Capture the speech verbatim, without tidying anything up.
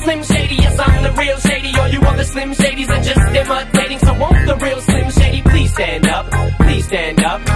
Slim Shady, yes I'm the real Shady. All you other Slim Shadys are just imitating. So won't the real Slim Shady please stand up, please stand up.